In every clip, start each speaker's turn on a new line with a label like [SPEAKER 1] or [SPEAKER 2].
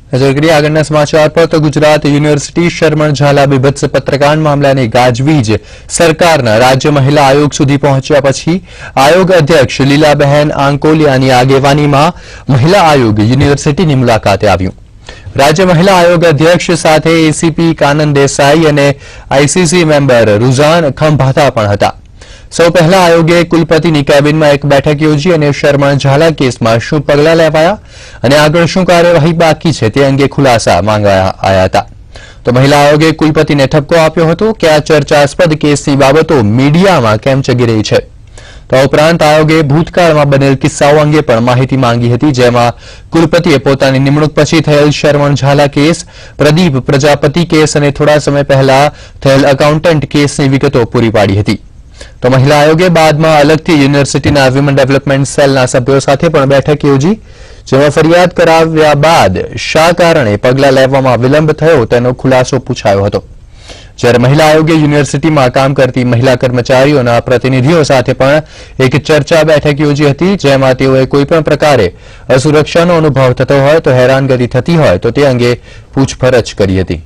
[SPEAKER 1] નજર કરીએ આગળના સમાચાર પર તો ગુજરાત યુનિવર્સિટી શરમણ ઝાલા બીભત્સ પત્રકાંડ મામલાની ગાજવીજ સરકારના રાજ્ય મહિલા આયોગ સુધી પહોંચ્યા પછી આયોગ અધ્યક્ષ લીલાબહેન આંકોલિયાની આગેવાનીમાં મહિલા આયોગ યુનિવર્સિટીની મુલાકાતે આવ્યું। राज्य महिला आयोग अध्यक्ष साथे एसीपी कानन देसाई और आईसीसी मेम्बर रुझान खंभाता पण हता। सौ पहला आयोगे कुलपतिनी केबिन में एक बैठक योजी और शरमण झाला केस में शू पगला लेवाया और आगळ शू कार्यवाही बाकी है ते अंगे खुलासा मांगवाया आया हता। तो महिला आयोगे कुलपति ने ठपको आप्यो हतो कि आ चर्चास्पद केसनी बाबतो मीडिया में केम चगी रही है। तो उपरांत आयोगे भूतकाल में बनेल किस्साओं अंगे पण माहिती मांगी हती, जेमां कुलपतिए पोतानी निमणूक पछी थयेल शरमण झाला केस, प्रदीप प्रजापति केस और थोड़ा समय पहला थयेल अकाउंटન્ટ केसनी विगतो पूरी पाड़ी हती। तो महिला आयोगे बाद में अलगथी यूनिवर्सिटीना वीमन डेवलपमेंट सेलना सभ्यों साथे पण बैठक योजी, जेमां फरियाद कराव्या बाद शा कारणे पगला लेवामां विलंब थयो तेनो खुलासो पूछायो हतो। જ્યારે મહિલા આયોગે યુનિવર્સિટીમાં કામ કરતી મહિલા કર્મચારીઓના પ્રતિનિધિઓ સાથે પણ એક ચર્ચા બેઠક યોજી હતી, જેમાં તેઓએ કોઈપણ પ્રકારે અસુરક્ષાનો અનુભવ થતો હોય તો હેરાનગતિ થતી હોય તો તે અંગે પૂછપરછ કરી હતી।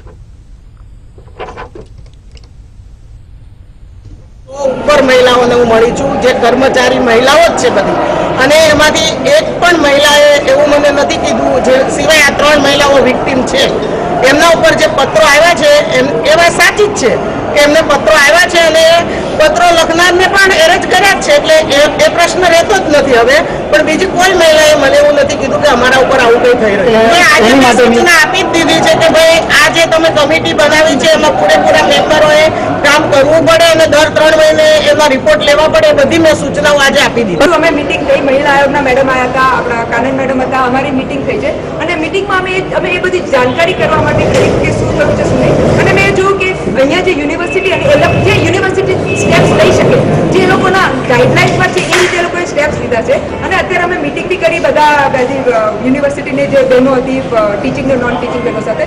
[SPEAKER 2] ઉપર મહિલાઓને હું મળી છું, જે કર્મચારી મહિલાઓ જ છે બધી, અને એમાંથી એક પણ મહિલાએ એવું મને નથી કીધું, જે સિવાય આ 3 મહિલાઓ વિક્ટિમ છે એમના ઉપર જે પત્રો આવ્યા છે એ વાત સાચી જ છે કે એમને પત્રો આવ્યા છે અને પત્રો લખનારને પણ એરેન્જ કર્યા જ છે, એટલે એ પ્રશ્ન રહેતો જ નથી હવે। પણ બીજી કોઈ મહિલાએ મને એવું નથી કીધું કે અમારા ઉપર આવું કંઈ થઈ રહ્યું છે। આજે સૂચના આપી જ દીધી છે કે ભાઈ આ જે તમે કમિટી બનાવી છે એમાં પૂરેપૂરા મેમ્બરોએ કામ કરવું પડે અને દર 3 મહિને એનો રિપોર્ટ લેવા પડે, બધી મેં સૂચનાઓ આજે આપી દીધી।
[SPEAKER 3] અમે મીટિંગ થઈ, મહિલા આયોગના મેડમ આવ્યા હતા, આપણા કાનન મેડમ હતા, અમારી મીટિંગ થઈ છે અને મીટિંગમાં અમે એ બધી જાણકારી કરવા માટે કરી કે શું થયું છે શું નહીં। અને મેં જોયું કે અહીંયા જે યુનિવર્સિટી અને જે યુનિવર્સિટી સ્ટેપ્સ લઈ શકે, જે લોકોના ગાઈડલાઇન્સમાં છે એ રીતે એ લોકોએ સ્ટેપ્સ લીધા છે। અને અત્યારે અમે મીટિંગ બી કરી બધા યુનિવર્સિટીની જે બહેનો હતી, ટીચિંગ અને નોન ટીચિંગ બહેનો સાથે,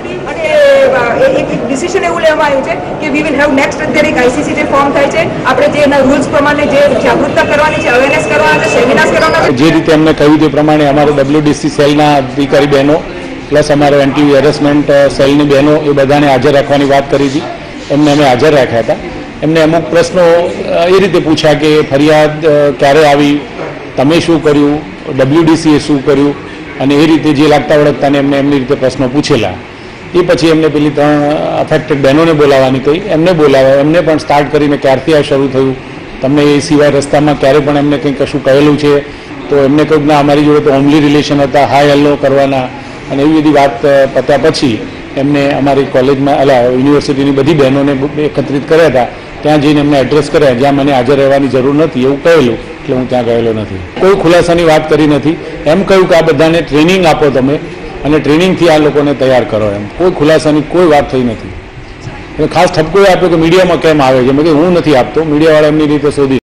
[SPEAKER 3] અને એક ડિસિઝન એવું લેવામાં આવ્યું છે કે વી વિલ હેવ નેક્સ્ટ અત્યારે એક આઈસીસી જે ફોર્મ થાય છે, આપણે જે એના રૂલ્સ પ્રમાણે જે જાગૃતતા કરવાની છે, અવેરનેસ કરવાના છે, સેમિનાર્સ કરવાના છે।
[SPEAKER 4] જે રીતે અમને કહ્યું તે પ્રમાણે અમારે ડબલ્યુડીસી સેલના અધિકારી બહેનો પ્લસ અમારે એન્ટી હેરેસમેન્ટ સેલની બહેનો એ બધાને હાજર રાખવાની વાત કરી હતી, એમને અમે હાજર રાખ્યા હતા। એમને અમુક પ્રશ્નો એ રીતે પૂછ્યા કે ફરિયાદ ક્યારે આવી, તમે શું કર્યું, ડબલ્યુડીસીએ શું કર્યું, અને એ રીતે જે લાગતા વળગતાને એમને એમની રીતે પ્રશ્નો પૂછેલા। એ પછી એમને પેલી 3 અફેક્ટેડ બહેનોને બોલાવવાની કહી, એમને બોલાવ્યા, એમને પણ સ્ટાર્ટ કરીને ક્યારથી આ શરૂ થયું, તમને એ સિવાય રસ્તામાં ક્યારે પણ એમને કંઈ કશું કહેલું છે, તો એમને કહ્યું ના અમારી જોડે તો હોમલી રિલેશન હતા, હાય હેલો કરવાના, અને એવી બધી વાત પત્યા પછી એમને અમારી કોલેજમાં યુનિવર્સિટીની બધી બહેનોને એકત્રિત કર્યા હતા, ત્યાં જઈને એમને એડ્રેસ કર્યા જ્યાં મને હાજર રહેવાની જરૂર નથી એવું કહેલું, એટલે હું ત્યાં ગયેલો નથી। કોઈ ખુલાસાની વાત કરી નથી, એમ કહ્યું કે આ બધાને ટ્રેનિંગ આપો તમે અને ટ્રેનિંગથી આ લોકોને તૈયાર કરો, એમ કોઈ ખુલાસાની કોઈ વાત થઈ નથી। ખાસ ઠપકો આપ્યો કે મીડિયામાં કેમ આવે છે, મેં કહ્યું હું નથી આપતો, મીડિયાવાળા એમની રીતે શોધી